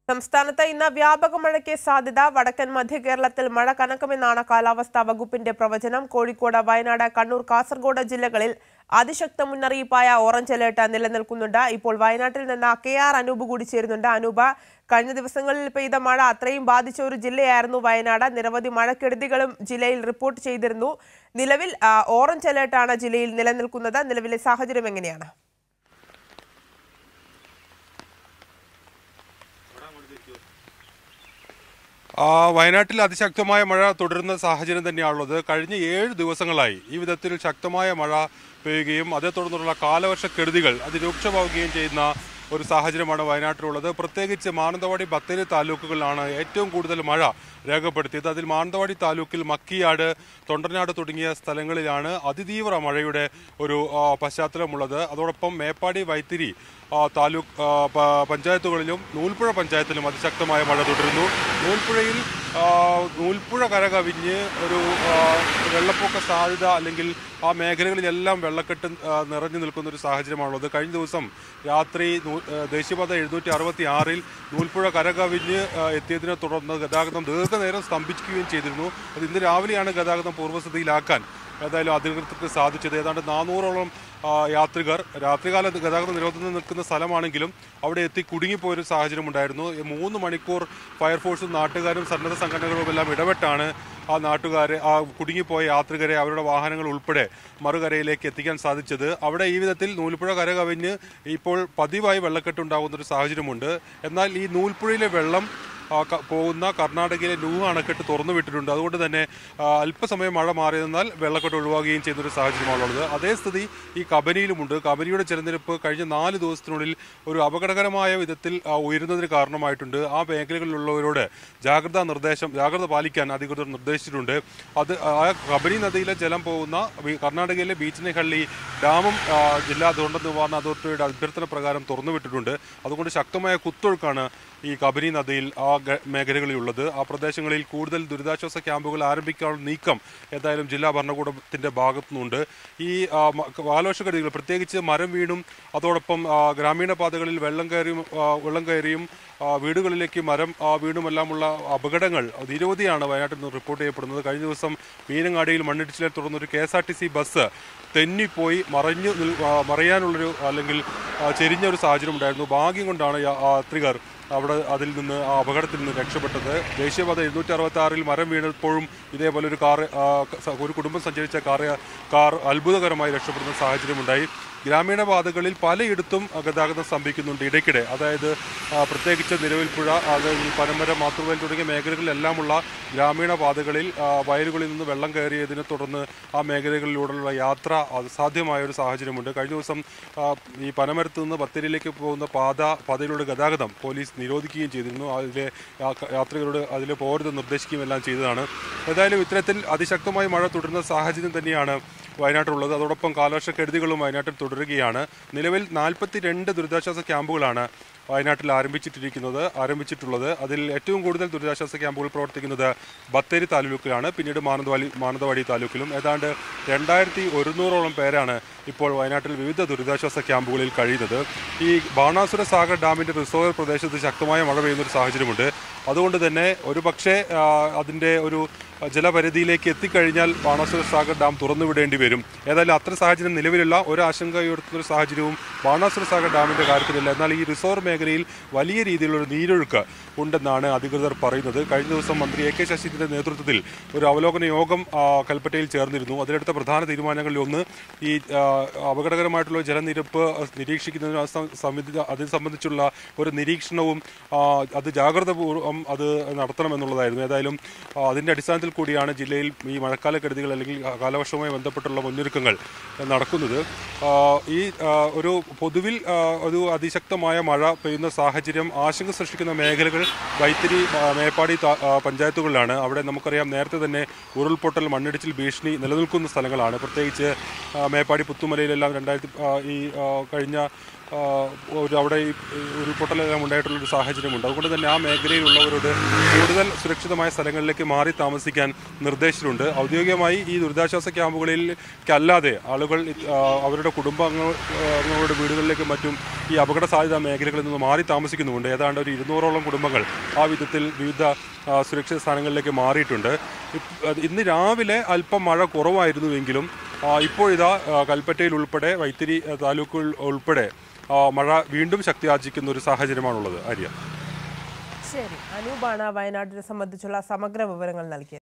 സംസ്ഥാനത്ത് ഇന്ന് വ്യാപക മഴയ്ക്ക് സാധ്യത. വടക്കൻ മധ്യ കേരളത്തിൽ മഴ കനക്കുമെന്നാണ് കാലാവസ്ഥാ വകുപ്പിന്റെ പ്രവചനം. കോഴിക്കോട്, വയനാട്, കണ്ണൂർ, കാസർഗോഡ് ജില്ലകളിൽ അതിശക്ത മുന്നറിയിപ്പായ ഓറഞ്ച് അലേർട്ട് നിലനിൽക്കുന്നുണ്ട്. ഇപ്പോൾ വയനാട്ടിൽ നിന്ന് KR അനൂപ് കൂടി ചേരുന്നുണ്ട്. അനൂപ്, കഴിഞ്ഞ ദിവസങ്ങളിൽ പെയ്ത മഴ അത്രയും ബാധിച്ച ഒരു ജില്ലയായിരുന്നു വയനാട്. നിരവധി മഴക്കെടുതികളും ജില്ലയിൽ റിപ്പോർട്ട് ചെയ്തിരുന്നു. നിലവിൽ ഓറഞ്ച് അലേർട്ടാണ് ജില്ലയിൽ നിലനിൽക്കുന്നത്. നിലവിലെ സാഹചര്യം എങ്ങനെയാണ്? വയനാട്ടിൽ അതിശക്തമായ മഴ തുടരുന്ന സാഹചര്യം തന്നെയാണുള്ളത്. കഴിഞ്ഞ 7 ദിവസങ്ങളായി ഈ വിധത്തിൽ ശക്തമായ മഴ പെയ്യുകയും അതേ തുടർന്നുള്ള കാലവർഷക്കെടുതികൾ അതിരൂക്ഷമാവുകയും ചെയ്യുന്ന ഒരു സാഹചര്യമാണ് വയനാട്ടിലുള്ളത്. പ്രത്യേകിച്ച് മാനന്തവാടി, ബത്തേരി താലൂക്കുകളിലാണ് ഏറ്റവും കൂടുതൽ മഴ രേഖപ്പെടുത്തിയത്. അതിൽ മാനന്തവാടി താലൂക്കിൽ മക്കിയാട്, തൊണ്ടർനാട് തുടങ്ങിയ സ്ഥലങ്ങളിലാണ് അതിതീവ്ര മഴയുടെ ഒരു പശ്ചാത്തലമുള്ളത്. അതോടൊപ്പം മേപ്പാടി, വൈത്തിരി താലൂക്ക് പഞ്ചായത്തുകളിലും നൂൽപ്പുഴ പഞ്ചായത്തിലും അതിശക്തമായ മഴ തുടരുന്നു. നൂൽപ്പുഴ കരകവിഞ്ഞ് ഒരു വെള്ളപ്പൊക്ക സാധ്യത, അല്ലെങ്കിൽ ആ മേഖലകളിലെല്ലാം വെള്ളക്കെട്ട് നിറഞ്ഞു നിൽക്കുന്ന ഒരു സാഹചര്യമാണുള്ളത്. കഴിഞ്ഞ ദിവസം രാത്രി ദേശീയപാത 766 നൂൽപ്പുഴ കരകവിഞ്ഞ് എത്തിയതിനെ തുടർന്ന് ഗതാഗതം ദീർഘനേരം സ്തംഭിക്കുകയും ചെയ്തിരുന്നു. അത് ഇന്ന് രാവിലെയാണ് ഗതാഗതം പൂർവ്വസ്ഥിതിയിലാക്കാൻ ഏതായാലും അധികൃതർക്ക് സാധിച്ചത്. ഏതാണ്ട് 400ഓളം യാത്രികർ രാത്രികാല ഗതാഗത നിരോധനം നിൽക്കുന്ന സ്ഥലമാണെങ്കിലും അവിടെ എത്തി കുടുങ്ങിപ്പോയൊരു സാഹചര്യം ഉണ്ടായിരുന്നു. 3 മണിക്കൂർ ഫയർഫോഴ്സും നാട്ടുകാരും സന്നദ്ധ സംഘടനകളും എല്ലാം ഇടപെട്ടാണ് ആ കുടുങ്ങിപ്പോയ യാത്രികരെ അവരുടെ വാഹനങ്ങൾ ഉൾപ്പെടെ മറുകരയിലേക്ക് എത്തിക്കാൻ സാധിച്ചത്. അവിടെ ഈ വിധത്തിൽ നൂൽപ്പുഴ കര കവിഞ്ഞ് ഇപ്പോൾ പതിവായി വെള്ളക്കെട്ടുണ്ടാകുന്ന ഒരു സാഹചര്യമുണ്ട്. എന്നാൽ ഈ നൂൽപ്പുഴയിലെ വെള്ളം പോകുന്ന കർണാടകയിലെ നൂഹ് അണക്കെട്ട് തുറന്നുവിട്ടിട്ടുണ്ട്. അതുകൊണ്ട് തന്നെ അല്പസമയം മഴ മാറിയതിനാൽ വെള്ളക്കെട്ട് ഒഴിവാകുകയും ചെയ്യുന്ന ഒരു സാഹചര്യമാണുള്ളത്. അതേ സ്ഥിതി ഈ കബനിയിലുമുണ്ട്. കബനിയുടെ ജലനിരപ്പ് കഴിഞ്ഞ 4 ദിവസത്തിനുള്ളിൽ ഒരു അപകടകരമായ വിധത്തിൽ ഉയരുന്നതിന് കാരണമായിട്ടുണ്ട്. ആ മേഖലകളിലുള്ളവരോട് ജാഗ്രത പാലിക്കാൻ അധികൃതർ നിർദ്ദേശിച്ചിട്ടുണ്ട്. ആ കബനി നദിയിലെ ജലം പോകുന്ന കർണാടകയിലെ ബീച്ചനഹള്ളി ഡാമും ജില്ലാ ദുരന്ത നിവാരണ അതോറിറ്റിയുടെ അഭ്യർത്ഥന പ്രകാരം തുറന്നുവിട്ടിട്ടുണ്ട്. അതുകൊണ്ട് ശക്തമായ കുത്തൊഴുക്കാണ് ഈ കബനി നദിയിൽ ആ മേഖലകളിലുള്ളത്. ആ പ്രദേശങ്ങളിൽ കൂടുതൽ ദുരിതാശ്വാസ ക്യാമ്പുകൾ ആരംഭിക്കാനുള്ള നീക്കം ഏതായാലും ജില്ലാ ഭരണകൂടത്തിന്റെ ഭാഗത്തുനിന്നുണ്ട്. ഈ കാലവർഷക്കെടുതികൾ പ്രത്യേകിച്ച് മരം വീണും അതോടൊപ്പം ഗ്രാമീണ പാതകളിൽ വെള്ളം കയറിയും വീടുകളിലേക്ക് മരം വീണുമെല്ലാമുള്ള അപകടങ്ങൾ നിരവധിയാണ് വയനാട്ടിൽ നിന്ന് റിപ്പോർട്ട് ചെയ്യപ്പെടുന്നത്. കഴിഞ്ഞ ദിവസം മീനങ്ങാടിയിൽ മണ്ണിടിച്ചിലെ തുടർന്ന് ഒരു KSRTC ബസ് തെന്നിപ്പോയി മറയാനുള്ളൊരു അല്ലെങ്കിൽ ചെരിഞ്ഞൊരു സാഹചര്യം ഉണ്ടായിരുന്നു. ഭാഗ്യം കൊണ്ടാണ് യാത്രികർ അതിൽ നിന്ന് ആ അപകടത്തിൽ നിന്ന് രക്ഷപ്പെട്ടത്. ദേശീയപാത 766 മരം വീണപ്പോഴും ഇതേപോലെ ഒരു കുടുംബം സഞ്ചരിച്ച കാർ അത്ഭുതകരമായി രക്ഷപ്പെടുന്ന സാഹചര്യമുണ്ടായി. ഗ്രാമീണ പാതകളിൽ പലയിടത്തും ഗതാഗതം സ്തംഭിക്കുന്നുണ്ട് ഇടയ്ക്കിടെ. അതായത് പ്രത്യേകിച്ച് നിലവിൽപ്പുഴ, പനമര, മാത്തൂർവയൽ തുടങ്ങിയ മേഖലകളിലെല്ലാമുള്ള ഗ്രാമീണ പാതകളിൽ വയലുകളിൽ നിന്ന് വെള്ളം കയറിയതിനെ തുടർന്ന് ആ മേഖലകളിലൂടെയുള്ള യാത്ര അസാധ്യമായ ഒരു സാഹചര്യമുണ്ട്. കഴിഞ്ഞ ദിവസം ഈ പനമരത്ത് നിന്ന് ബത്തേരിയിലേക്ക് പോകുന്ന പാതയിലൂടെ ഗതാഗതം പോലീസ് നിരോധിക്കുകയും ചെയ്തിരുന്നു. അതിലെ യാത്രികരോട് അതിൽ പോരുത് നിർദ്ദേശിക്കുകയും എല്ലാം ചെയ്തതാണ്. ഏതായാലും ഇത്തരത്തിൽ അതിശക്തമായി മഴ തുടരുന്ന സാഹചര്യം തന്നെയാണ് വയനാട്ടിലുള്ളത്. അതോടൊപ്പം കാലവർഷക്കെടുതികളും വയനാട്ടിൽ തുടരുകയാണ്. നിലവിൽ 42 ദുരിതാശ്വാസ ക്യാമ്പുകളാണ് വയനാട്ടിൽ ആരംഭിച്ചിട്ടുള്ളത്. അതിൽ ഏറ്റവും കൂടുതൽ ദുരിതാശ്വാസ ക്യാമ്പുകൾ പ്രവർത്തിക്കുന്നത് ബത്തേരി താലൂക്കിലാണ്, പിന്നീട് മാനന്തവാടി താലൂക്കിലും. ഏതാണ്ട് 2100ഓളം പേരാണ് ഇപ്പോൾ വയനാട്ടിൽ വിവിധ ദുരിതാശ്വാസ ക്യാമ്പുകളിൽ കഴിയുന്നത്. ഈ ബാണാസുര സാഗർ ഡാമിൻ്റെ റിസർവർ പ്രദേശത്ത് ശക്തമായ മഴ പെയ്യുന്നൊരു സാഹചര്യമുണ്ട്. അതുകൊണ്ട് തന്നെ ഒരുപക്ഷെ അതിൻ്റെ ഒരു ജലപരിധിയിലേക്ക് എത്തിക്കഴിഞ്ഞാൽ ബാണാസുര സാഗർ ഡാം തുറന്നുവിടേണ്ടി വരും. ഏതായാലും അത്ര സാഹചര്യം നിലവിലുള്ള ഒരു ആശങ്കയുയർത്തുന്നൊരു സാഹചര്യവും ബാണാസുര സാഗർ ഡാമിൻ്റെ കാര്യത്തിലില്ല. എന്നാൽ ഈ റിസോർട്ട് മേഖലയിൽ വലിയ രീതിയിലുള്ള നീരൊഴുക്ക് ഉണ്ടെന്നാണ് അധികൃതർ പറയുന്നത്. കഴിഞ്ഞ ദിവസം മന്ത്രി AK ശശീന്ദ്രന്റെ നേതൃത്വത്തിൽ ഒരു അവലോകന യോഗം കൽപ്പറ്റയിൽ ചേർന്നിരുന്നു. അതിലെടുത്ത പ്രധാന തീരുമാനങ്ങളിൽ ഒന്ന് ഈ അപകടകരമായിട്ടുള്ള ജലനിരപ്പ് നിരീക്ഷിക്കുന്നതിന് അത് സംബന്ധിച്ചുള്ള ഒരു നിരീക്ഷണവും അത് ജാഗ്രതപൂർവ്വം അത് നടത്തണമെന്നുള്ളതായിരുന്നു. ഏതായാലും അതിൻ്റെ അടിസ്ഥാനത്തിൽ കൂടിയാണ് ജില്ലയിൽ ഈ മഴക്കാലക്കെടുതികൾ അല്ലെങ്കിൽ കാലവർഷവുമായി ബന്ധപ്പെട്ടുള്ള മുന്നൊരുക്കങ്ങൾ നടക്കുന്നത്. ഈ ഒരു പൊതുവിൽ ഒരു അതിശക്തമായ മഴ പെയ്യുന്ന സാഹചര്യം ആശങ്ക സൃഷ്ടിക്കുന്ന മേഖലകൾ വൈത്തിരി, മേപ്പാടി പഞ്ചായത്തുകളിലാണ്. അവിടെ നമുക്കറിയാം നേരത്തെ തന്നെ ഉരുൾപൊട്ടൽ, മണ്ണിടിച്ചിൽ ഭീഷണി നിലനിൽക്കുന്ന സ്ഥലങ്ങളാണ്. പ്രത്യേകിച്ച് മേപ്പാടി, പുത്തുമലയിലെല്ലാം കഴിഞ്ഞ അവിടെ ഈ ഉരുൾപൊട്ടലെല്ലാം ഉണ്ടായിട്ടുള്ളൊരു സാഹചര്യമുണ്ട്. അതുകൊണ്ട് തന്നെ ആ മേഖലയിലുള്ളവരോട് കൂടുതൽ സുരക്ഷിതമായ സ്ഥലങ്ങളിലേക്ക് മാറി താമസിക്കാൻ നിർദ്ദേശിച്ചിട്ടുണ്ട്. ഔദ്യോഗികമായി ഈ ദുരിതാശ്വാസ ക്യാമ്പുകളിലേക്കല്ലാതെ ആളുകൾ അവരുടെ കുടുംബാംഗങ്ങളുടെ വീടുകളിലേക്കും മറ്റും ഈ അപകട സാധ്യതാ മേഖലകളിൽ നിന്ന് മാറി താമസിക്കുന്നുമുണ്ട്. ഏതാണ്ട് ഒരു 200ഓളം കുടുംബങ്ങൾ ആ വിധത്തിൽ വിവിധ സുരക്ഷിത സ്ഥാനങ്ങളിലേക്ക് മാറിയിട്ടുണ്ട്. ഇന്ന് രാവിലെ അല്പം മഴ കുറവായിരുന്നുവെങ്കിലും ഇപ്പോഴിതാ കൽപ്പറ്റയിൽ ഉൾപ്പെടെ വൈത്തിരി താലൂക്കുകൾ ഉൾപ്പെടെ മഴ വീണ്ടും ശക്തിയാർജിക്കുന്ന ഒരു സാഹചര്യമാണുള്ളത്. ആര്യ. ശരി, അനൂപാണ് വയനാടിനെ സംബന്ധിച്ചുള്ള സമഗ്ര വിവരങ്ങൾ നൽകിയത്.